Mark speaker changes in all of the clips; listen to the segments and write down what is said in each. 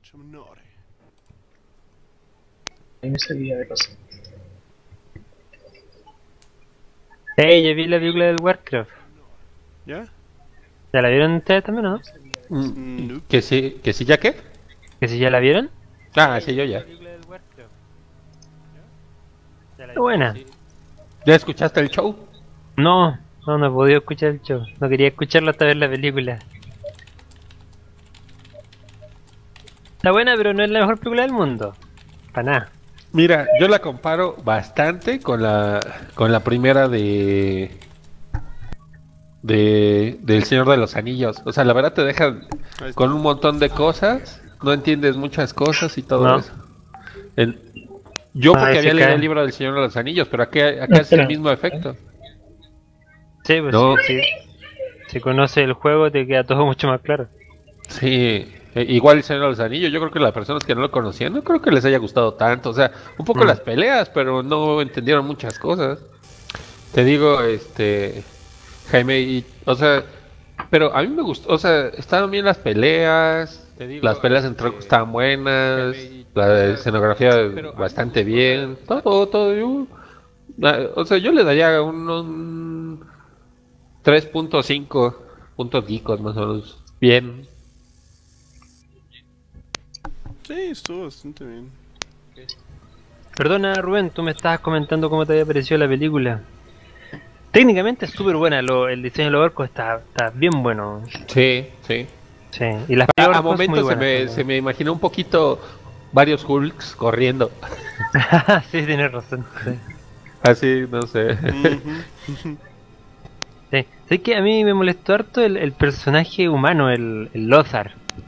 Speaker 1: Ahí me salía de paso.
Speaker 2: Hey, ya vi la película del Warcraft.
Speaker 3: ¿Ya?
Speaker 2: ¿Ya la vieron ustedes también o no?
Speaker 3: ¿Que sí ya qué?
Speaker 2: ¿Que si ya la vieron?
Speaker 3: Ah, sí, yo ya.
Speaker 2: Está buena.
Speaker 3: ¿Ya escuchaste el show?
Speaker 2: No he podido escuchar el show. No quería escucharlo hasta ver la película. Está buena, pero no es la mejor película del mundo. Para nada.
Speaker 3: Mira, yo la comparo bastante con la primera del Señor de los Anillos. O sea, la verdad te deja con un montón de cosas, no entiendes muchas cosas y todo
Speaker 2: No.
Speaker 3: eso. Yo porque
Speaker 2: Ahí
Speaker 3: había
Speaker 2: se
Speaker 3: leído
Speaker 2: cae.
Speaker 3: el libro del Señor de los Anillos, pero acá
Speaker 1: No,
Speaker 3: es el
Speaker 1: espera.
Speaker 3: mismo efecto.
Speaker 2: Sí, pues
Speaker 3: No.
Speaker 2: sí. Si conoces el juego te queda todo mucho más claro.
Speaker 3: Sí, igual el Señor de los Anillos, yo creo que las personas que no lo conocían, no creo que les haya gustado tanto. O sea, un poco las peleas, pero no entendieron muchas cosas. Te digo, Jaime, o sea, pero a mí me gustó, o sea, estaban bien las peleas, las peleas entre estaban buenas, la escenografía bastante bien, todo. O sea, yo le daría un 3.5 puntos geekos más o menos. Bien.
Speaker 4: Sí, estuvo bastante bien.
Speaker 2: Perdona, Rubén, tú me estabas comentando cómo te había parecido la película. Técnicamente es súper buena, el diseño de los orcos está bien bueno.
Speaker 3: Sí, sí.
Speaker 2: Sí, y las
Speaker 3: A
Speaker 2: orcos muy
Speaker 3: momentos
Speaker 2: buenas
Speaker 3: se me imaginó un poquito varios Hulks corriendo.
Speaker 2: también. Sí, tienes razón. Sí.
Speaker 3: Así, no sé.
Speaker 2: Sí. Sé que a mí me molestó harto el personaje humano, el Lothar.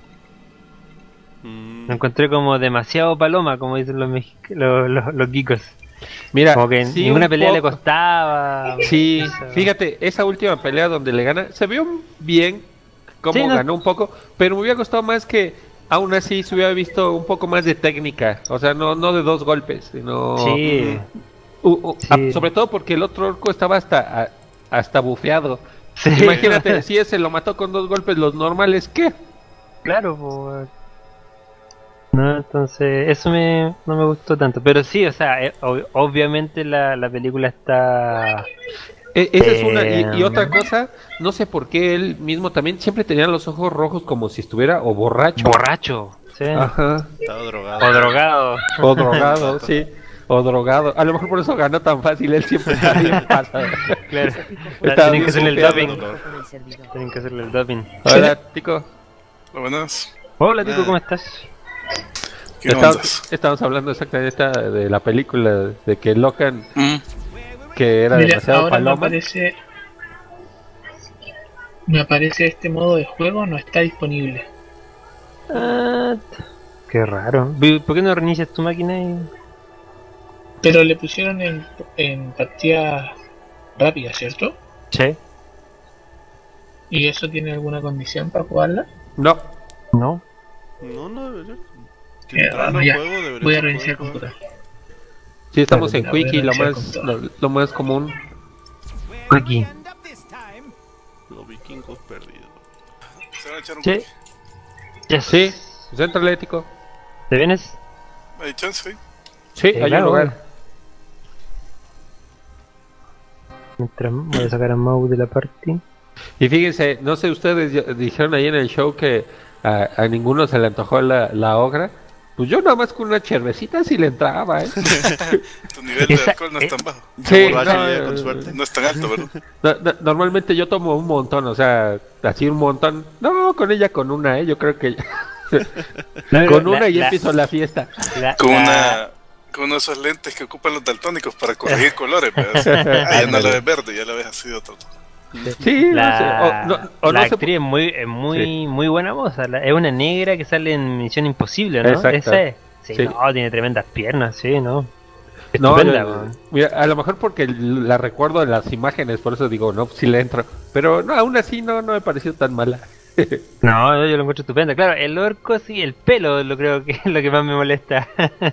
Speaker 2: Lo encontré como demasiado paloma, como dicen los geekos.
Speaker 3: Mira,
Speaker 2: Como que
Speaker 3: sí,
Speaker 2: ninguna
Speaker 3: un
Speaker 2: pelea le
Speaker 3: poco.
Speaker 2: costaba.
Speaker 3: Sí, fíjate, esa última pelea donde le gana, se vio bien cómo
Speaker 2: Sí, no.
Speaker 3: ganó un poco, pero me hubiera costado más que aún así se hubiera visto un poco más de técnica, o sea, no de dos golpes, sino
Speaker 2: Sí, sí.
Speaker 3: sobre todo porque el otro orco estaba hasta bufeado.
Speaker 2: Sí.
Speaker 3: Imagínate, si ese lo mató con dos golpes, los normales, ¿qué?
Speaker 2: Claro, pues. No, entonces eso no me gustó tanto. Pero sí, o sea, obviamente la película está...
Speaker 3: Esa es una, y
Speaker 2: eh,
Speaker 3: otra cosa, no sé por qué él mismo también siempre tenía los ojos rojos como si estuviera o borracho.
Speaker 2: borracho, sí.
Speaker 3: Ajá.
Speaker 4: Estaba drogado.
Speaker 2: O drogado.
Speaker 3: O drogado, sí. O drogado. A lo mejor por eso ganó tan fácil. Él siempre está bien pasado.
Speaker 2: Claro.
Speaker 3: Estaba
Speaker 2: Tienen
Speaker 3: bien
Speaker 2: que hacerle el
Speaker 3: bufeado.
Speaker 2: doping. Tienen que hacerle el doping.
Speaker 3: Hola, Tico.
Speaker 4: Buenas.
Speaker 2: Hola, Tico, ¿cómo estás?
Speaker 4: ¿Qué ondas?
Speaker 3: Estamos hablando exactamente de la película de que Locan, que era
Speaker 1: Mira,
Speaker 3: demasiado
Speaker 1: ahora
Speaker 3: paloma.
Speaker 1: me aparece este modo de juego no está disponible.
Speaker 2: Ah, qué raro. ¿Por qué no reinicias tu máquina y...?
Speaker 1: Pero le pusieron en partida rápida, ¿cierto?
Speaker 2: Sí.
Speaker 1: ¿Y eso tiene alguna condición para jugarla?
Speaker 3: No.
Speaker 2: No.
Speaker 4: No debería.
Speaker 1: Bueno, ya. Voy a reiniciar el computador.
Speaker 3: Sí, estamos en
Speaker 1: Mira, voy a
Speaker 3: Quickie,
Speaker 1: reiniciar el computador.
Speaker 3: lo más común.
Speaker 2: Aquí.
Speaker 4: Los vikingos perdidos.
Speaker 5: Se van a echar un
Speaker 2: Sí.
Speaker 5: wiki.
Speaker 2: Yes.
Speaker 3: Sí, centro Tico.
Speaker 2: ¿Te vienes?
Speaker 5: Hay chance ahí.
Speaker 3: Sí, hay
Speaker 2: claro,
Speaker 3: un lugar.
Speaker 2: Mientras voy a sacar a Mau de la party.
Speaker 3: Y fíjense, no sé, ustedes dijeron ahí en el show que a ninguno se le antojó la ogra. Pues yo nada más con una cervecita sí le entraba, ¿eh?
Speaker 5: Tu nivel de
Speaker 2: Esa-
Speaker 5: alcohol no es tan bajo.
Speaker 3: Sí,
Speaker 4: Borracho
Speaker 3: no,
Speaker 4: ya, con suerte.
Speaker 5: No es tan alto, ¿verdad?
Speaker 3: normalmente yo tomo un montón, o sea, así un montón. No, con ella con una, yo creo que con una y empiezo la fiesta.
Speaker 5: Con uno de esos lentes que ocupan los daltónicos para corregir colores, ¿verdad? Ya no la ves verde, ya la ves así de otro tono.
Speaker 3: Sí,
Speaker 2: La,
Speaker 3: no sé. O
Speaker 2: la
Speaker 3: no sé
Speaker 2: actriz es muy,
Speaker 3: Sí.
Speaker 2: muy buena moza. Es una negra que sale en Misión Imposible, ¿no?
Speaker 3: Exacto.
Speaker 2: Esa es. Sí,
Speaker 3: Sí.
Speaker 2: no, tiene tremendas piernas, sí, ¿no?
Speaker 3: No,
Speaker 2: Estupenda, weón.
Speaker 3: mira, a lo mejor porque la recuerdo en las imágenes, por eso digo, no, sí le entro. Pero no, aún así no me pareció tan mala.
Speaker 2: No, yo lo encuentro estupenda. Claro, el orco sí, el pelo lo creo que es lo que más me molesta.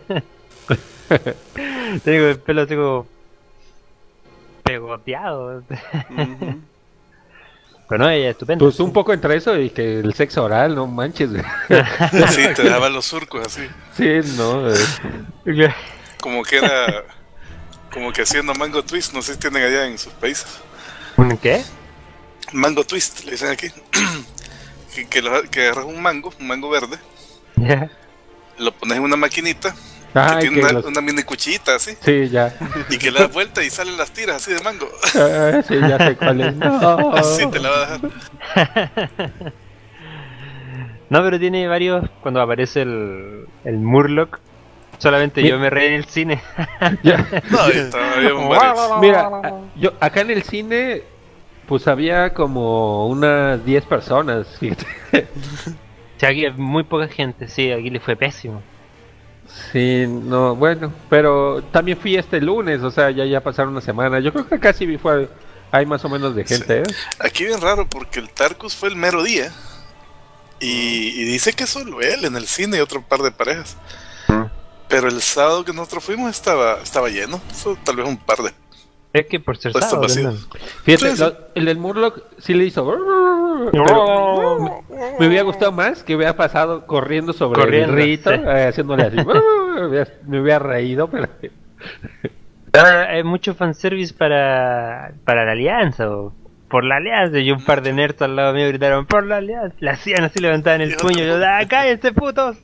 Speaker 2: Tengo el pelo así como pegoteado.
Speaker 4: Ujú.
Speaker 2: Pero no, ella es estupenda.
Speaker 3: Pues un poco entre eso y que el sexo oral, no manches.
Speaker 5: Sí, te daba los surcos así.
Speaker 3: Sí, no.
Speaker 5: Como que era. Como que haciendo mango twist, no sé si tienen allá en sus países.
Speaker 2: ¿Un qué?
Speaker 5: Mango twist, le dicen aquí. que agarras un mango verde,
Speaker 2: Ya.
Speaker 5: lo pones en una maquinita
Speaker 3: Ah,
Speaker 5: que tiene
Speaker 3: que los-
Speaker 5: una mini cuchillita así,
Speaker 3: Sí, ya.
Speaker 5: y que le das vuelta y salen las tiras así de mango.
Speaker 3: Ah, sí, ya sé cuál es. No.
Speaker 5: Así te la va a dejar.
Speaker 2: No, pero tiene varios. Cuando aparece el Murloc, solamente yo me reí en el cine.
Speaker 3: Ya.
Speaker 5: No, habíamos varios.
Speaker 3: Mira, yo acá en el cine, pues había como unas 10 personas. Fíjate.
Speaker 2: Sí, aquí hay muy poca gente, sí, aquí le fue pésimo.
Speaker 3: Sí, no, bueno, pero también fui este lunes, o sea, ya pasaron una semana. Yo creo que casi hay más o menos de gente, ¿eh?
Speaker 5: Aquí bien raro porque el Tarkus fue el mero día y dice que solo él en el cine y otro par de parejas. Pero el sábado que nosotros fuimos estaba lleno, eso, tal vez un par de
Speaker 2: Es que por ser
Speaker 5: puestos
Speaker 2: sábado,
Speaker 5: vacíos.
Speaker 3: Fíjate,
Speaker 5: Sí, sí.
Speaker 3: el del Murloc sí le hizo. Pero me hubiera gustado más que hubiera pasado corriendo sobre
Speaker 2: Corriendo,
Speaker 3: el rito,
Speaker 2: sí.
Speaker 3: haciéndole así. Me hubiera reído, pero.
Speaker 2: Ahora, hay mucho fanservice para la alianza o por la alianza. Y un par de nerds al lado mío gritaron por la alianza. La hacían así, levantaban el puño. Yo, ¡ah, cállense, putos!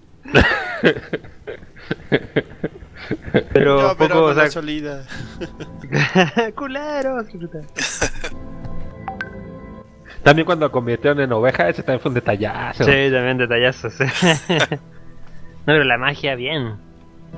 Speaker 2: Pero
Speaker 6: No, pero
Speaker 2: poco, o
Speaker 6: con la
Speaker 2: sea,
Speaker 6: salida.
Speaker 2: culeros. puta.
Speaker 3: También cuando convirtieron en oveja, ese también fue un detallazo.
Speaker 2: Sí, también detallazos. No, pero la magia, bien.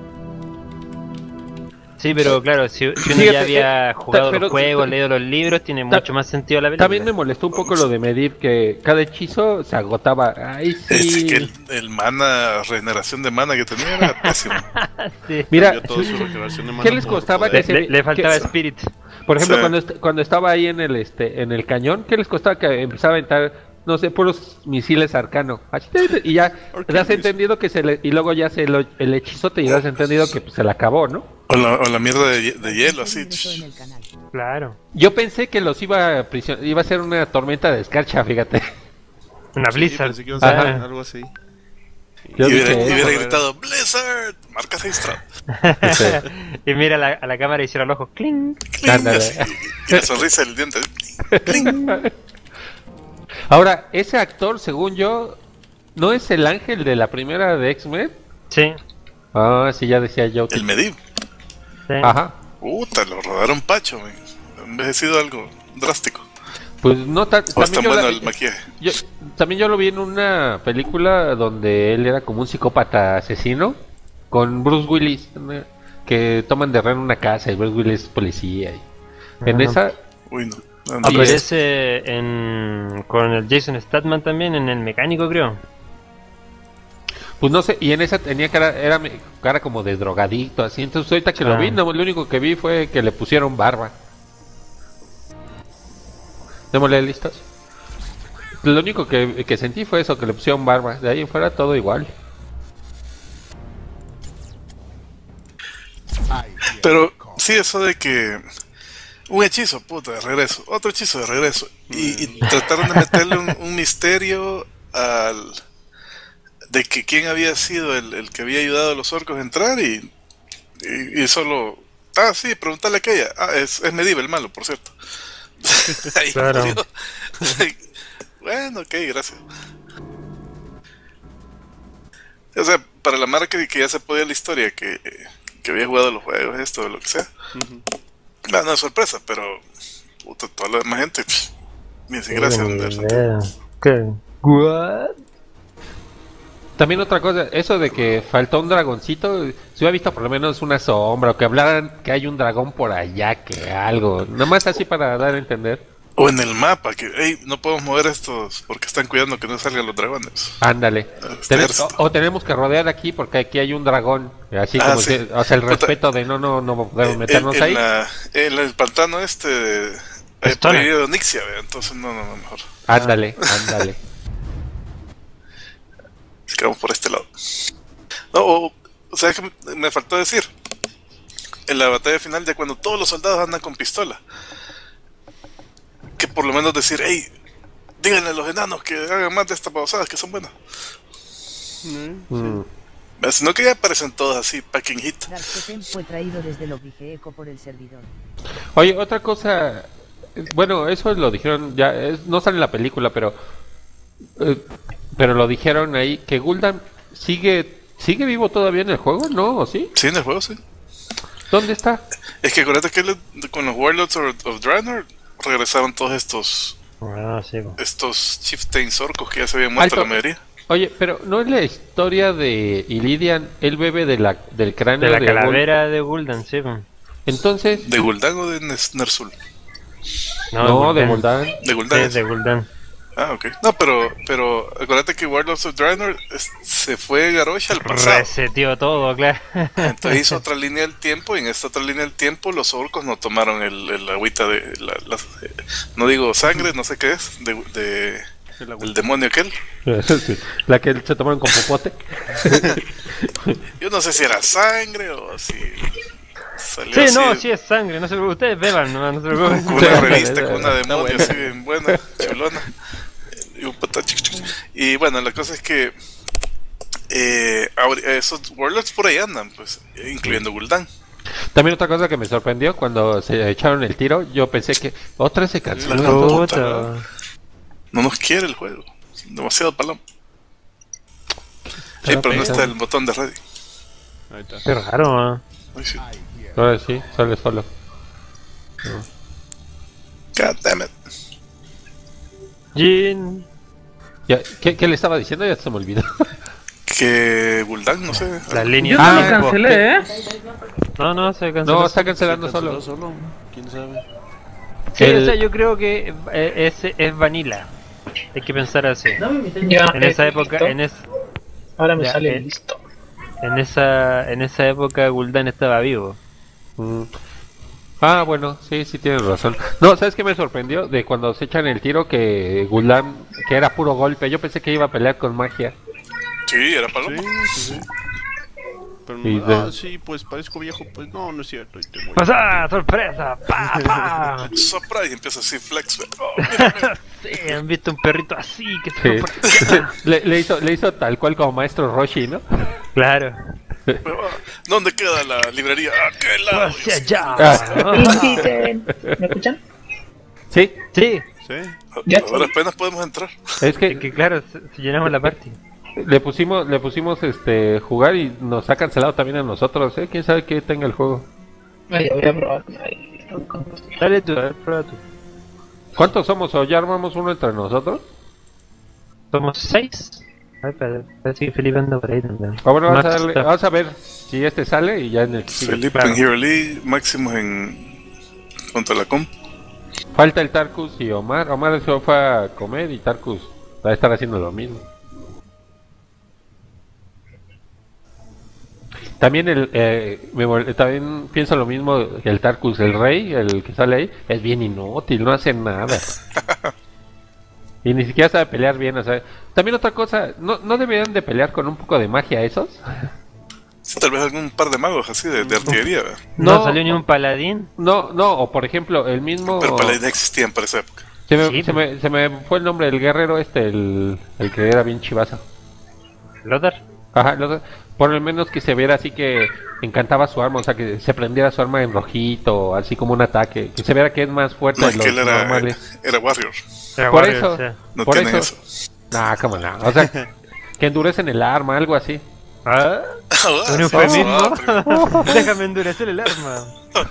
Speaker 2: Sí, pero claro, si uno
Speaker 3: Fíjate,
Speaker 2: ya había jugado
Speaker 3: pero-
Speaker 2: los juegos, leído los libros, tiene mucho más sentido la película.
Speaker 3: También me molestó un poco lo de Medivh, que cada hechizo se agotaba. Ay,
Speaker 5: Es
Speaker 3: sí.
Speaker 5: que el mana, regeneración de mana que tenía era pésimo.
Speaker 2: Sí.
Speaker 3: Mira,
Speaker 4: Cambió todo su regeneración de mana
Speaker 3: ¿qué les
Speaker 4: por
Speaker 3: costaba
Speaker 4: poder.
Speaker 3: que
Speaker 2: Le faltaba
Speaker 3: que-
Speaker 2: Spirit.
Speaker 3: Por ejemplo,
Speaker 5: Sí.
Speaker 3: cuando estaba ahí en el cañón, ¿qué les costaba que empezaba a aventar, no sé, puros misiles arcano? Así, y ya te has entendido que y luego ya el hechizote y ya has entendido que pues, se le acabó, ¿no?
Speaker 5: O la mierda de hielo así.
Speaker 2: Claro.
Speaker 3: Yo pensé que los iba a ser una tormenta de escarcha, fíjate.
Speaker 2: Una
Speaker 6: Sí,
Speaker 2: Blizzard.
Speaker 6: pensé que iba a ser
Speaker 3: Ajá.
Speaker 6: algo así.
Speaker 3: Yo
Speaker 5: Y
Speaker 3: dije,
Speaker 5: hubiera
Speaker 3: "Eso,
Speaker 5: gritado Blizzard, marca Seistrad.
Speaker 2: Y mira a la cámara y cierra los ojos. ¡Cling!
Speaker 3: Ándale.
Speaker 5: Y la sonrisa del diente.
Speaker 3: Ahora, ese actor, según yo, ¿no es el ángel de la primera de X-Men?
Speaker 2: Sí.
Speaker 3: Ah, sí, ya decía yo.
Speaker 5: El Medivh.
Speaker 2: sí.
Speaker 3: Ajá.
Speaker 5: Puta, lo rodaron pacho, man. Ha envejecido algo drástico.
Speaker 3: Pues no tan...
Speaker 5: O es tan
Speaker 3: también yo
Speaker 5: bueno
Speaker 3: la-
Speaker 5: el maquillaje.
Speaker 3: También yo lo vi en una película donde él era como un psicópata asesino con Bruce Willis, que toman de rehén una casa y Bruce Willis es policía. En
Speaker 2: Ajá.
Speaker 3: esa...
Speaker 5: Uy, no. No, no.
Speaker 2: Aparece con el Jason Statham también en El Mecánico, creo.
Speaker 3: Pues no sé, y en esa tenía cara como de drogadicto, así. Entonces ahorita que lo
Speaker 2: Ah.
Speaker 3: vi, no, lo único que vi fue que le pusieron barba. Démosle listos. Lo único que sentí fue eso, que le pusieron barba. De ahí en fuera todo igual.
Speaker 5: Pero sí, eso de que un hechizo, puta, de regreso, otro hechizo de regreso. Y trataron de meterle un misterio de que quién había sido el que había ayudado a los orcos a entrar y solo... Ah, sí, preguntarle a aquella. Ah, es Medivh el malo, por cierto. Ahí
Speaker 2: Claro.
Speaker 5: murió. Bueno, ok, gracias. O sea, para la marca que ya se podía la historia, que había jugado los juegos, esto, lo que sea. No es sorpresa, pero puta, toda la demás gente, ni sin gracia.
Speaker 2: ¿Qué? ¿What?
Speaker 3: También otra cosa, eso de que faltó un dragoncito, si hubiera visto por lo menos una sombra, o que hablaran que hay un dragón por allá, que algo, nomás así para dar a entender.
Speaker 5: O en el mapa, que hey, no podemos mover estos porque están cuidando que no salgan los dragones.
Speaker 3: Ándale.
Speaker 5: Este
Speaker 3: Tene-
Speaker 5: ejército.
Speaker 3: o tenemos que rodear aquí porque aquí hay un dragón, así
Speaker 5: Ah,
Speaker 3: como
Speaker 5: sí.
Speaker 3: o sea, el
Speaker 5: Puta.
Speaker 3: respeto de no podemos meternos ahí.
Speaker 5: En el pantano
Speaker 2: Estola.
Speaker 5: prohibido Nixia, ¿ve? Entonces no, mejor.
Speaker 3: Ándale, ándale.
Speaker 5: Quedamos por este lado. No, o sea que me faltó decir. En la batalla final, de cuando todos los soldados andan con pistola. Que por lo menos decir, hey, díganle a los enanos que hagan más de estas babosadas que son buenas. Sino que ya aparecen todos así, packing hit.
Speaker 6: Dark Totem fue traído desde Logigeco por el servidor.
Speaker 3: Oye, otra cosa, bueno, eso lo dijeron ya, no sale en la película, pero lo dijeron ahí, que Gul'dan sigue vivo todavía en el juego, ¿no? ¿O sí?
Speaker 5: Sí, en el juego, sí.
Speaker 3: ¿Dónde está?
Speaker 5: Es que acuérdate que con los Warlords of Draenor regresaron todos estos chieftains orcos que ya se habían muerto la mayoría.
Speaker 3: Oye, pero ¿no es la historia de Illidan? Él bebe del cráneo
Speaker 2: de la calavera de Gul'dan, sí.
Speaker 3: Entonces...
Speaker 5: ¿De Gul'dan o de Ner'zhul?
Speaker 3: No, de Gul'dan.
Speaker 5: De Gul'dan.
Speaker 2: Sí, de Gul'dan.
Speaker 5: Ah, ok. No, pero acuérdate que Warlords of Draenor se fue Garrosh al pasado.
Speaker 2: Reseteó todo, claro.
Speaker 5: Entonces hizo otra línea del tiempo, y en esta otra línea del tiempo los orcos no tomaron el agüita de... no digo sangre, no sé qué es, el demonio aquel.
Speaker 3: Sí, la que se tomaron con popote.
Speaker 5: Yo no sé si era sangre o si... salió
Speaker 2: Sí,
Speaker 5: así,
Speaker 2: no, sí es sangre, no se preocupen, ustedes beban, no se preocupen.
Speaker 5: con una revista, con una demonio así bien buena, chulona. Y bueno, la cosa es que esos Warlords por ahí andan, pues, incluyendo Gul'dan.
Speaker 3: También otra cosa que me sorprendió cuando se echaron el tiro, yo pensé que otra se canceló.
Speaker 5: No nos quiere el juego, demasiado paloma. Sí, pero no está el botón de ready.
Speaker 4: Ahí está.
Speaker 2: Qué raro,
Speaker 5: Ay, sí.
Speaker 3: Ahora sí, sale solo.
Speaker 5: God damn it.
Speaker 2: Jin.
Speaker 3: Ya, ¿qué le estaba diciendo? Ya se me olvidó.
Speaker 5: Que Gul'dan, no sé.
Speaker 2: Las líneas.
Speaker 7: Yo no lo cancelé,
Speaker 2: No, se canceló.
Speaker 3: No, está cancelando solo.
Speaker 4: ¿Quién sabe?
Speaker 2: Sí, o sea, yo creo que es vanilla. Hay que pensar así.
Speaker 1: Ya,
Speaker 2: En esa época,
Speaker 1: listo. Ahora me
Speaker 2: ya,
Speaker 1: sale listo.
Speaker 2: en esa época Gul'dan estaba vivo.
Speaker 3: Ah, bueno, sí tienes razón. No, ¿sabes qué me sorprendió? De cuando se echan el tiro que Gul'dan, que era puro golpe, yo pensé que iba a pelear con magia.
Speaker 5: Sí, era paloma.
Speaker 4: Sí. Pero
Speaker 3: Y
Speaker 4: no, sí, pues parezco viejo, pues no es cierto. Y te mueres.
Speaker 2: ¡Pasá! ¡Sorpresa! ¡Pa!
Speaker 5: Sopra y empieza así, flex.
Speaker 2: Sí, han visto un perrito así que se
Speaker 3: Sí.
Speaker 2: fue por allá.
Speaker 3: le hizo tal cual como maestro Roshi, ¿no?
Speaker 2: Claro.
Speaker 5: ¿Dónde queda la librería? ¿A qué lado?
Speaker 2: Hacia allá.
Speaker 1: Inviten. ¿Me escuchan?
Speaker 3: Sí,
Speaker 2: Sí,
Speaker 4: Sí.
Speaker 1: Ya,
Speaker 5: Ahora apenas podemos entrar.
Speaker 3: es que
Speaker 2: que claro, si llenamos la party.
Speaker 3: le pusimos jugar y nos ha cancelado también a nosotros, ¿eh? ¿Quién sabe qué tenga el juego?
Speaker 1: Ay, voy a probar. Ay,
Speaker 2: Dale tú, a ver, prueba tú.
Speaker 3: ¿Cuántos somos? ¿O ya armamos uno entre nosotros?
Speaker 2: Somos 6. Ay, parece que Felipe anda por ahí también.
Speaker 3: Ah, bueno,
Speaker 2: Max está-
Speaker 3: vamos a ver si este sale y ya en el que sigue.
Speaker 5: Felipe en Hero League, Máximo en contra la comp.
Speaker 3: Falta el Tarkus y Omar. Omar se fue a comer y Tarkus va a estar haciendo lo mismo. También también pienso lo mismo que el Tarkus, el rey, el que sale ahí, es bien inútil, no hace nada. Y ni siquiera sabe pelear bien, o sea. También otra cosa, ¿no deberían de pelear con un poco de magia esos?
Speaker 5: Sí, tal vez algún par de magos así de artillería, ¿verdad?
Speaker 2: No salió ni un paladín.
Speaker 3: No, o por ejemplo, el mismo...
Speaker 5: Pero paladines existían para esa época.
Speaker 3: Se me fue el nombre del guerrero el que era bien chivazo.
Speaker 2: Lothar.
Speaker 3: Ajá, por lo menos que se viera así que encantaba su arma, o sea, que se prendiera su arma en rojito, así como un ataque, que se viera que es más fuerte
Speaker 5: No,
Speaker 3: de
Speaker 5: es
Speaker 3: los
Speaker 5: que él
Speaker 3: normales.
Speaker 5: era Warrior.
Speaker 3: Por eso,
Speaker 5: No
Speaker 3: por
Speaker 5: tienen
Speaker 3: eso.
Speaker 5: eso.
Speaker 3: Nah, cómo no, o sea, que endurecen el arma, algo así.
Speaker 2: ¿Ah?
Speaker 5: Ah,
Speaker 2: ¿Un
Speaker 5: sí,
Speaker 2: eufemismo?
Speaker 5: pero-
Speaker 2: Déjame endurecer el arma.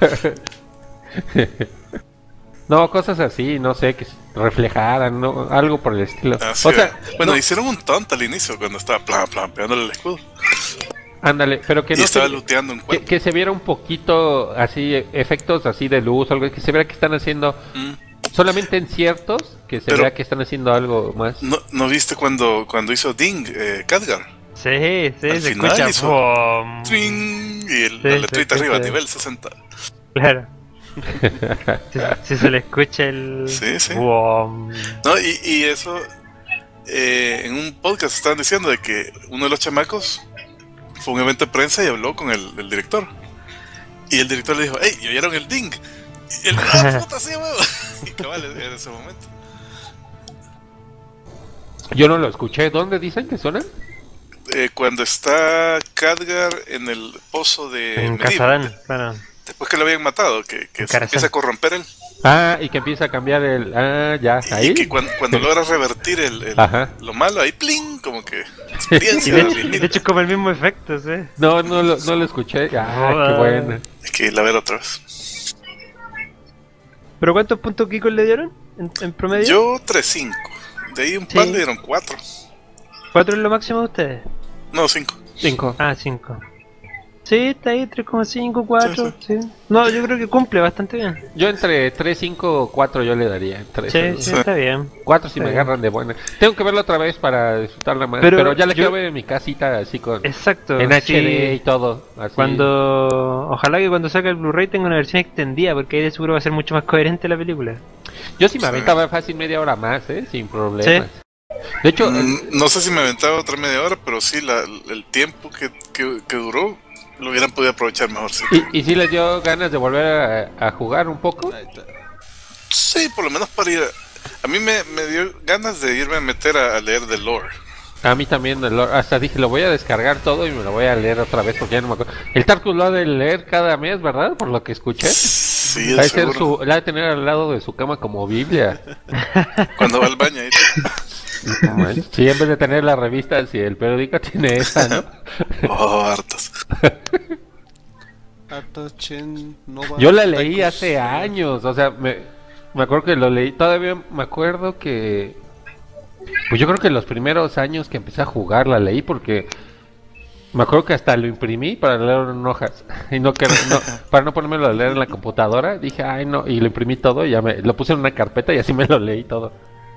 Speaker 3: No, cosas así, no sé, que reflejaran, ¿no? Algo por el estilo.
Speaker 5: así
Speaker 3: O sea,
Speaker 5: era. Bueno,
Speaker 3: no,
Speaker 5: hicieron un tonto al inicio cuando estaba pegándole el escudo.
Speaker 3: ándale, pero que
Speaker 5: Y
Speaker 3: no
Speaker 5: estaba
Speaker 3: se,
Speaker 5: looteando un cuerpo.
Speaker 3: que se viera un poquito así, efectos así de luz, algo que se viera que están haciendo solamente en ciertos, que se
Speaker 5: Pero-
Speaker 3: vea que están haciendo algo más.
Speaker 5: ¿No viste cuando hizo Ding, Khadgar?
Speaker 2: Sí,
Speaker 5: Al
Speaker 2: se
Speaker 5: final
Speaker 2: escucha.
Speaker 5: hizo-
Speaker 2: ¡Bum!
Speaker 5: Twing, y
Speaker 2: Sí,
Speaker 5: la letrita
Speaker 2: sí,
Speaker 5: arriba,
Speaker 2: sí.
Speaker 5: nivel 60.
Speaker 2: Claro. Si se le escucha el.
Speaker 5: Sí.
Speaker 2: ¡Bum!
Speaker 5: No, y eso, en un podcast estaban diciendo de que uno de los chamacos fue a un evento de prensa y habló con el director. Y el director le dijo, hey, ¿y oyeron el Ding? Y él, puta, sí, huevo. Y cabal, en ese momento.
Speaker 3: Yo no lo escuché. ¿Dónde dicen que suena?
Speaker 5: Cuando está Khadgar en el pozo de
Speaker 2: En
Speaker 5: Medivh,
Speaker 2: Kazadán, claro.
Speaker 5: después que lo habían matado, que se
Speaker 2: Karazhan.
Speaker 5: empieza a corromper él.
Speaker 3: Ah, y que empieza a cambiar el... Ah, ya,
Speaker 5: Y
Speaker 3: ahí.
Speaker 5: que cuando logras revertir
Speaker 3: Ajá.
Speaker 5: lo malo, ahí pling, como que
Speaker 2: Y
Speaker 5: experiencia.
Speaker 2: de hecho es como el mismo efecto, ¿sí?
Speaker 3: No lo escuché. Ah,
Speaker 2: Joder.
Speaker 3: qué bueno.
Speaker 5: Hay que irla a ver otra vez.
Speaker 2: ¿Pero cuántos puntos Kiko le dieron en promedio?
Speaker 5: Yo 3-5. De ahí un par
Speaker 2: Sí.
Speaker 5: le dieron 4.
Speaker 2: 4 es lo máximo de ustedes.
Speaker 5: No, 5.
Speaker 3: 5.
Speaker 2: Ah, 5. Sí, está ahí, 3,5, 4,
Speaker 5: Sí,
Speaker 2: sí. No, yo creo que cumple bastante bien.
Speaker 3: Yo entre 3, 5, 4 yo le daría. Entre
Speaker 2: Sí,
Speaker 3: esos.
Speaker 2: sí, está bien.
Speaker 3: 4 si me
Speaker 2: Sí.
Speaker 3: agarran de buena. Tengo que verla otra vez para disfrutarla más.
Speaker 2: Pero
Speaker 3: Pero ya la
Speaker 2: yo-
Speaker 3: quiero ver en mi casita así con...
Speaker 2: Exacto.
Speaker 3: En HD
Speaker 2: sí.
Speaker 3: y todo. Así.
Speaker 2: Ojalá que cuando saque el Blu-ray tenga una versión extendida, porque ahí de seguro va a ser mucho más coherente la película.
Speaker 3: Yo sí me aventaba fácil media hora más, sin problemas. De hecho,
Speaker 5: No sé si me aventaba otra media hora, pero sí, el tiempo que duró lo hubieran podido aprovechar mejor. Sí,
Speaker 3: y sí les dio ganas de volver a jugar un poco.
Speaker 4: Ahí está.
Speaker 5: sí, por lo menos para ir a mí me dio ganas de irme a meter a leer The Lore.
Speaker 3: A mí también, hasta dije, lo voy a descargar todo y me lo voy a leer otra vez porque ya no me acuerdo. El Tarkus lo ha de leer cada mes, ¿verdad? Por lo que escuché.
Speaker 5: Sí,
Speaker 3: Va a
Speaker 5: de
Speaker 3: ser
Speaker 5: seguro.
Speaker 3: la ha de tener al lado de su cama como Biblia.
Speaker 5: Cuando va al baño ahí.
Speaker 3: Sí, en vez de tener las revistas y el periódico tiene esa, ¿no?
Speaker 5: Oh, hartas.
Speaker 4: Atachen Nova
Speaker 3: Yo la leí
Speaker 4: Tychus.
Speaker 3: hace años, o sea, me acuerdo que lo leí, todavía me acuerdo que... Pues yo creo que los primeros años que empecé a jugar la leí porque... Me acuerdo que hasta lo imprimí para leerlo en hojas. Y para no ponérmelo a leer en la computadora, dije, ay no, y lo imprimí todo y ya lo puse en una carpeta y así me lo leí todo.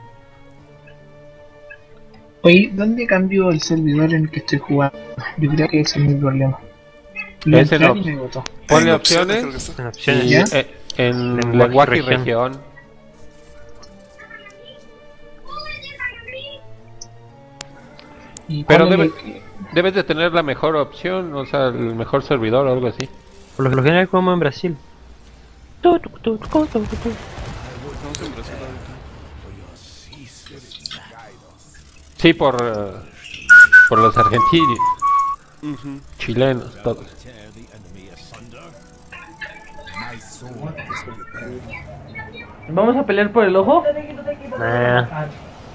Speaker 1: Oye, ¿dónde cambio el servidor en el que estoy jugando? Yo creo que ese es mi problema. Lo
Speaker 3: Ese
Speaker 1: entré
Speaker 3: no.
Speaker 1: y me botó.
Speaker 3: Ponle
Speaker 5: En
Speaker 3: opciones
Speaker 5: creo que está.
Speaker 2: En opciones.
Speaker 3: y
Speaker 1: ¿Ya?
Speaker 3: en
Speaker 2: Lenguaje
Speaker 3: lenguaje
Speaker 2: y
Speaker 3: y región.
Speaker 1: Y
Speaker 3: Pero
Speaker 1: ponele
Speaker 3: debes de tener la mejor opción, o sea, el mejor servidor o algo así.
Speaker 2: Por lo general como en Brasil.
Speaker 4: Estamos en Brasil ahorita.
Speaker 3: Sí, por los argentinos,
Speaker 4: Ujú.
Speaker 3: chilenos, todos.
Speaker 7: ¿Vamos a pelear por el ojo?
Speaker 2: Nah,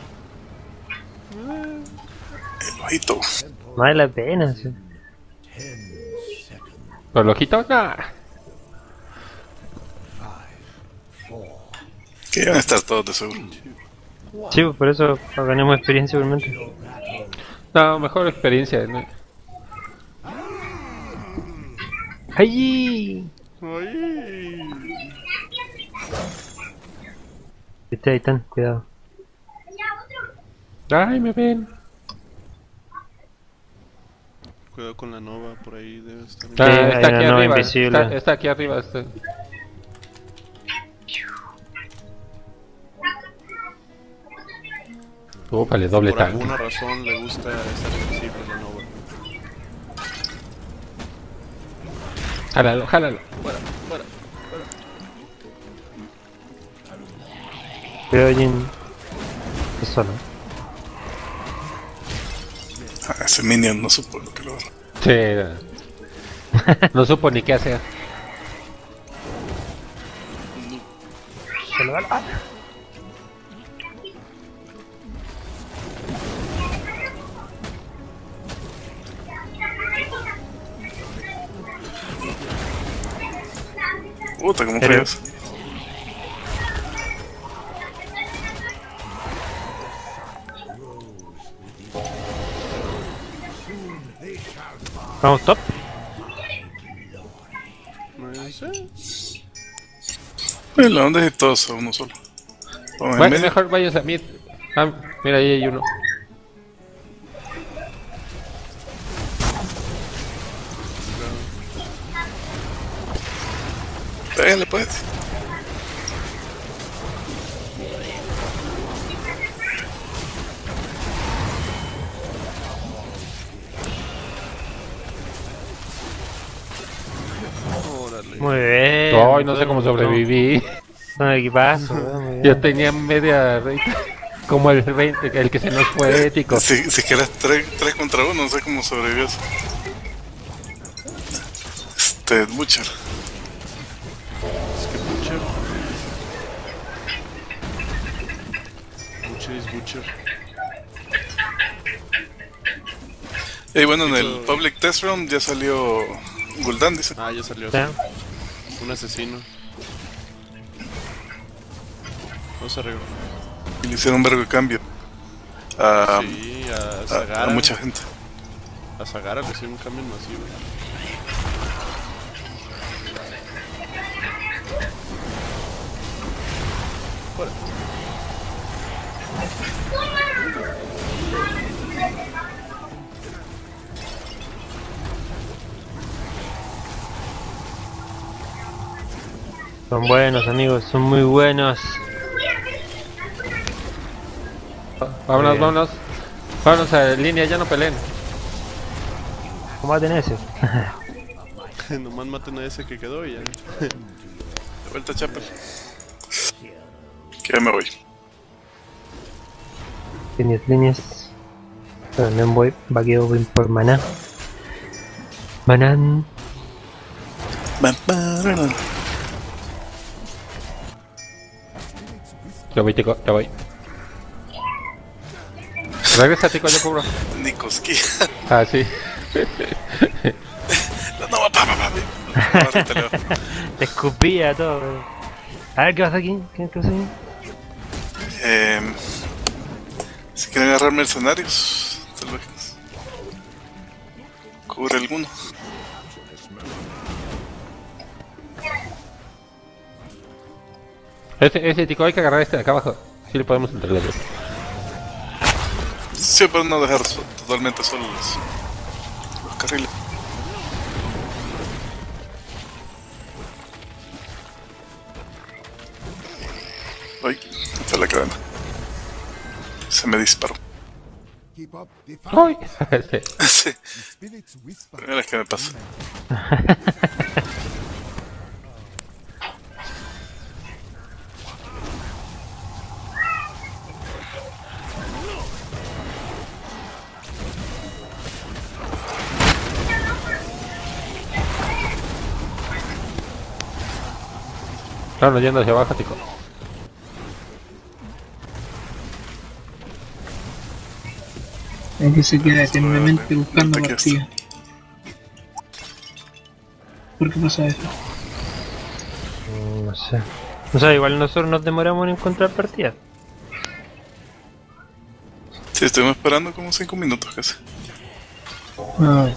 Speaker 5: El ojito.
Speaker 2: no vale la pena. Sí.
Speaker 3: ¿Por el ojito? Nah.
Speaker 5: Que van a estar todos de seguro.
Speaker 2: Sí, pues, por eso ganamos experiencia igualmente.
Speaker 3: No, mejor experiencia, ¿no?
Speaker 2: ¡Ay!
Speaker 4: Ay.
Speaker 2: Ahí están, cuidado.
Speaker 3: Ay, me ven.
Speaker 4: Cuidado con la Nova, por ahí debe estar.
Speaker 3: Ah,
Speaker 2: hay
Speaker 3: está
Speaker 2: una
Speaker 3: aquí
Speaker 2: nova
Speaker 3: arriba.
Speaker 2: invisible.
Speaker 3: Está aquí arriba. Vale, doble
Speaker 4: Por
Speaker 3: tanque.
Speaker 4: alguna razón le gusta estar invisible la Nova.
Speaker 3: Jálalo, jálalo.
Speaker 4: Fuera, fuera.
Speaker 2: Cuidado, Jin. Es solo.
Speaker 5: Ah, ese minion no supo lo que lo agarró.
Speaker 3: Sí. No supo ni qué hacer.
Speaker 5: Puta, ¿cómo
Speaker 2: Pero-
Speaker 5: fue eso?
Speaker 2: Vamos top.
Speaker 4: No sé.
Speaker 5: Bueno, ¿dónde es todos a uno solo? Vamos en
Speaker 3: Bueno,
Speaker 5: medio.
Speaker 3: mejor vayas a mid. Ah, mira, ahí hay uno.
Speaker 5: Pégale, pues.
Speaker 4: Órale.
Speaker 2: Muy bien.
Speaker 3: Ay, no sé cómo sobreviví.
Speaker 2: Son equipazos, muy bien.
Speaker 3: Yo tenía media reita. Como el que se nos fue ético.
Speaker 5: Si quieres 3 contra 1, no sé cómo sobrevivió eso. Butcher.
Speaker 4: Es que Butcher. Butcher is Butcher.
Speaker 5: Y bueno, en el Public Test Round ya salió Gul'dan, dice.
Speaker 4: Ah, ya salió.
Speaker 2: ¿Ya?
Speaker 4: Un asesino. Vamos arriba.
Speaker 5: Y le hicieron un vergo de cambio a,
Speaker 4: Sí, a Zagara.
Speaker 5: a mucha gente.
Speaker 4: A Zagara le hicieron un cambio masivo. Fuera.
Speaker 2: Son buenos, amigos, son muy buenos.
Speaker 3: Vámonos,
Speaker 2: Bien.
Speaker 3: vámonos. Vámonos a línea, ya no peleen.
Speaker 2: ¿Cómo va a tener ese?
Speaker 4: Nomás maten a ese que quedó y ya.
Speaker 5: De vuelta, Chapel. Que ya me voy.
Speaker 2: Líneas. También voy por maná. Manan.
Speaker 3: Ya voy, Tico, ya voy. Regresa, Tico, yo cubro.
Speaker 5: Nikoski.
Speaker 3: Ah, sí.
Speaker 5: No,
Speaker 2: Te escupía todo. A ver, ¿qué pasa aquí? ¿Qué pasa aquí?
Speaker 5: Si quieren agarrar mercenarios, tal vez. Cubre alguno.
Speaker 3: Ese Tico, hay que agarrar este de acá abajo. Sí le podemos entregar.
Speaker 5: Sí, pero no dejar totalmente solos los carriles. Ay, está la cadena. Se me disparó.
Speaker 3: ¡Ay! Sí.
Speaker 5: Sí, primera vez que me pasa.
Speaker 3: Claro, yendo hacia abajo, Tico.
Speaker 1: Es que se queda eternamente buscando
Speaker 5: Aquí
Speaker 1: partida. ¿Por qué pasa eso?
Speaker 2: No sé. O sea, igual nosotros nos demoramos en encontrar partidas.
Speaker 5: Sí, estuvimos esperando como 5 minutos casi.
Speaker 1: Ah,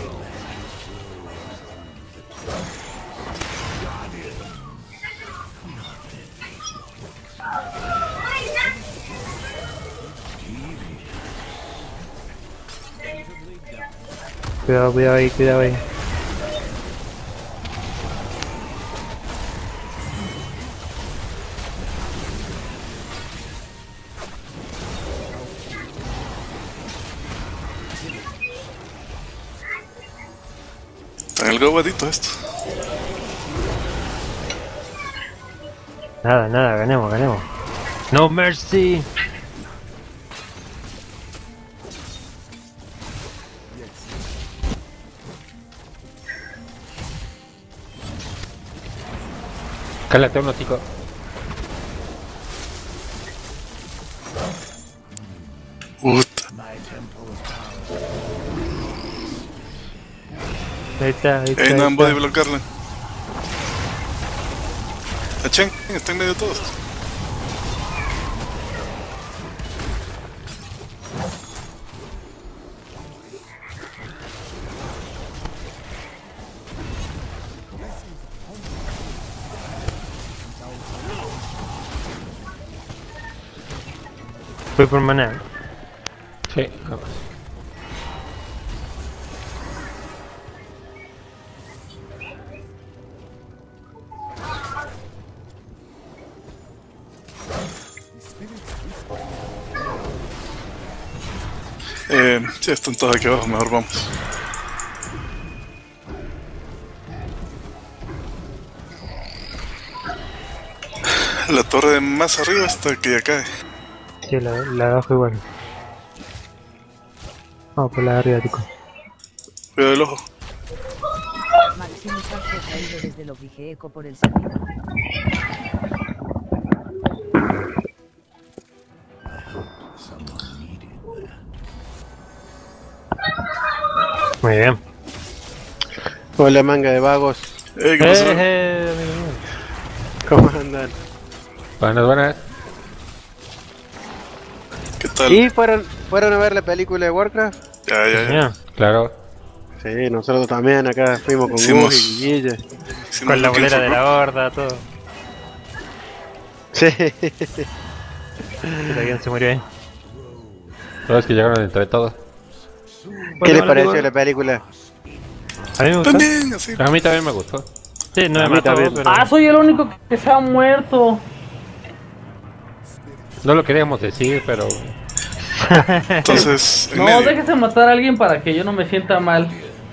Speaker 2: Cuidado ahí, cuidado ahí.
Speaker 5: Está en el gobadito esto.
Speaker 2: Nada, ganemos. No mercy.
Speaker 3: Cálate uno, Tico.
Speaker 5: Puta.
Speaker 2: Ahí está.
Speaker 5: No han podido bloquearla. La Chen está en medio de todos.
Speaker 2: Voy por maná.
Speaker 3: Sí, vamos.
Speaker 5: Sí, están todos aquí abajo, mejor vamos. La torre de más arriba hasta que ya cae.
Speaker 2: Sí, la de abajo igual. Vamos por la de arriba, tico.
Speaker 5: Cuidado del ojo.
Speaker 6: Maximizar fue traído desde el Eco por el servidor.
Speaker 2: Muy bien.
Speaker 8: Hola, manga de vagos.
Speaker 5: ¿Qué pasó?
Speaker 2: Amigo mío.
Speaker 8: ¿Cómo andan?
Speaker 3: Buenas, buenas.
Speaker 5: ¿Qué tal?
Speaker 8: ¿Y fueron a ver la película de Warcraft?
Speaker 5: Ya.
Speaker 2: Ya.
Speaker 3: Claro.
Speaker 8: Sí, nosotros también acá fuimos con
Speaker 5: Hicimos-
Speaker 8: Gus y Guille.
Speaker 5: Hicimos
Speaker 2: Con la
Speaker 5: lo que
Speaker 2: bolera de
Speaker 5: fue.
Speaker 2: la horda, todo.
Speaker 8: Sí.
Speaker 2: ¿Quién se murió ahí?
Speaker 3: Todos que llegaron entre todos.
Speaker 8: ¿Qué les
Speaker 2: Bueno,
Speaker 8: pareció
Speaker 2: digo,
Speaker 8: la película?
Speaker 2: A mí me gustó.
Speaker 5: También, así.
Speaker 3: A mí también me gustó.
Speaker 2: Sí, no
Speaker 8: A
Speaker 2: me
Speaker 8: mí
Speaker 2: mató,
Speaker 8: también.
Speaker 2: pero...
Speaker 7: Ah, soy el único que se ha muerto.
Speaker 3: No lo queríamos decir, pero...
Speaker 5: Entonces, en
Speaker 7: No,
Speaker 5: medio.
Speaker 7: déjese matar a alguien para que yo no me sienta mal.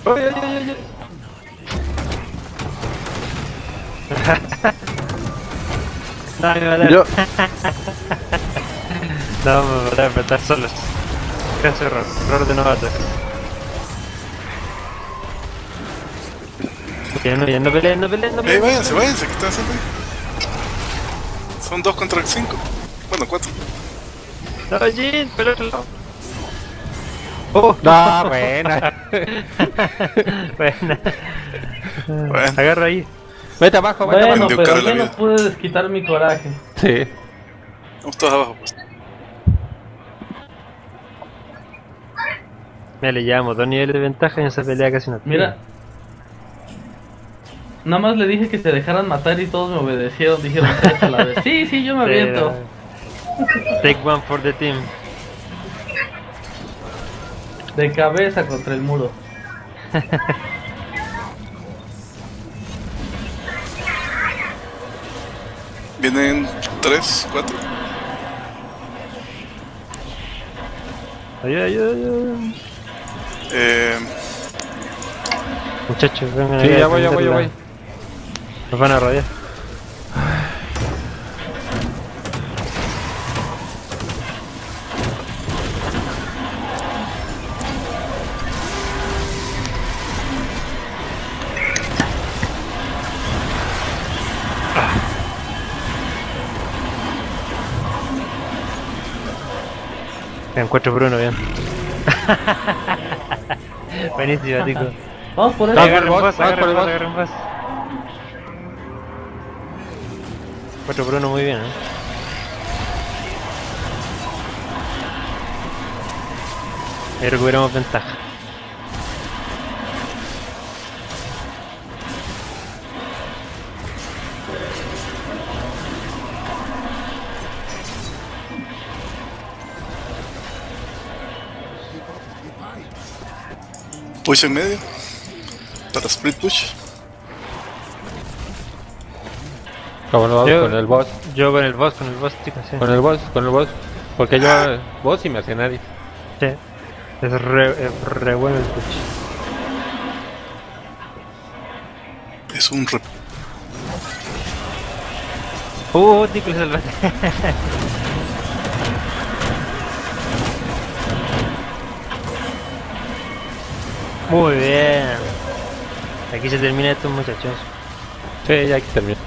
Speaker 2: No, me va a dar.
Speaker 8: Yo,
Speaker 2: No, me va a matar solos. Casi error de novato. No peleen.
Speaker 5: Váyanse, ¿qué están haciendo ahí? Son 2 contra 5. Bueno, 4.
Speaker 2: No, Jin, pero otro lado.
Speaker 3: No, buena.
Speaker 2: Buena.
Speaker 5: Bueno.
Speaker 2: Agarra ahí.
Speaker 3: Vete abajo, vete
Speaker 7: Bueno,
Speaker 3: abajo.
Speaker 5: Dio
Speaker 7: pero
Speaker 5: cara a la
Speaker 7: yo no
Speaker 5: vida.
Speaker 7: pude desquitar mi coraje.
Speaker 3: Sí.
Speaker 5: Vamos todos abajo, pues.
Speaker 2: Mira, le llevamos 2 niveles de ventaja en esa pelea casi no.
Speaker 7: Mira. Nada más le dije que se dejaran matar y todos me obedecieron. Dijeron, "Tres a la vez". Sí, yo me aviento.
Speaker 2: Take one for the team.
Speaker 7: De cabeza contra el muro.
Speaker 5: Vienen 3, 4.
Speaker 2: Ayuda. Muchachos, vengan
Speaker 3: Sí,
Speaker 2: acá,
Speaker 3: ya voy.
Speaker 2: Nos van a rodear. Me encuentro Bruno, bien. Buenísimo, tico.
Speaker 7: Vamos por eso.
Speaker 2: Agarren
Speaker 3: boss,
Speaker 2: boss,
Speaker 3: vamos por el boss.
Speaker 2: agarren boss. Encuentro Bruno muy bien, Ahí recuperamos ventaja.
Speaker 5: Push en medio. Para split push.
Speaker 3: Como no,
Speaker 2: Yo-
Speaker 3: con el boss.
Speaker 2: Yo con el boss, chicos, sí.
Speaker 3: Con el boss. Porque yo, boss y mercenario.
Speaker 2: Sí. Es re bueno el push.
Speaker 5: Es un rep.
Speaker 2: Tico, le salvaste. Muy bien. Aquí se termina esto, muchachos.
Speaker 3: Sí, ya aquí terminó.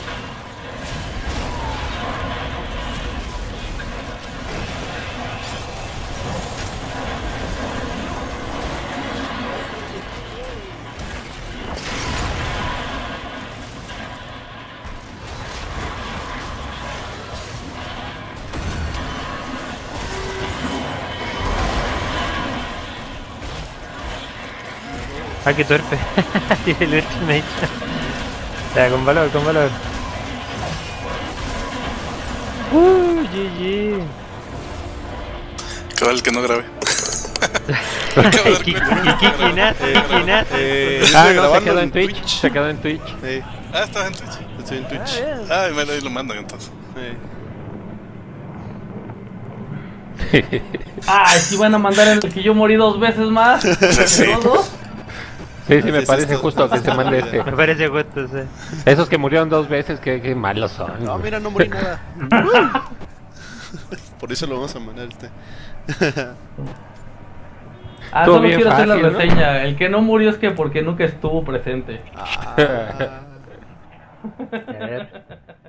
Speaker 2: Ah, qué torpe. Tiene el ultimate. Ya, con valor. GG.
Speaker 5: Cabal que no grabé.
Speaker 2: Kikina.
Speaker 3: Ah, no, se quedó en Twitch. Se quedó en Twitch.
Speaker 5: Ah, estás en Twitch.
Speaker 4: Estoy en Twitch.
Speaker 5: Ah, y ahí lo mandan entonces.
Speaker 7: Ay, si van a mandar el que yo morí 2 veces más.
Speaker 5: Sí.
Speaker 7: ¿Todos?
Speaker 3: Sí, me
Speaker 4: es
Speaker 3: parece
Speaker 4: esto.
Speaker 3: justo que se mande este.
Speaker 2: Me parece justo, sí.
Speaker 3: Esos que murieron 2 veces, qué malos son.
Speaker 4: No, mira, no morí nada. Por eso lo vamos a mandar este.
Speaker 7: Ah,
Speaker 3: Todo
Speaker 7: solo
Speaker 3: bien
Speaker 7: quiero hacer la
Speaker 3: fácil, ¿no?
Speaker 7: reseña. El que no murió es que porque nunca estuvo presente.
Speaker 4: Ah.
Speaker 2: A ver.